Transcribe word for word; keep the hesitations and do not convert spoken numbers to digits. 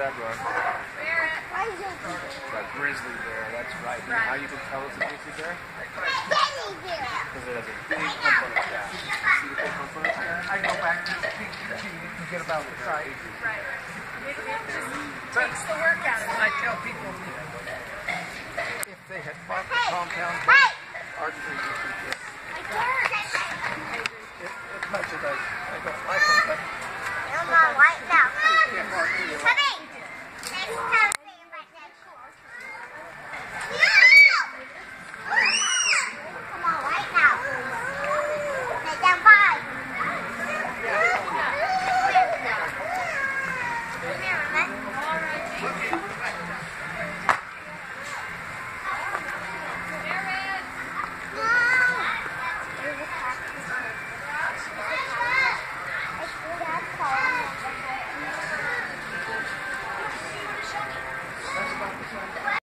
zebra. That grizzly bear, that's right. You know how you can tell it's a grizzly bear? Because it has a big hump on its back. See the big hump on its back? I go back to the pink bikini to get about the size. Right. It, it just takes the work out of it. I tell people if they had bought the compound archery, as much as I, I don't like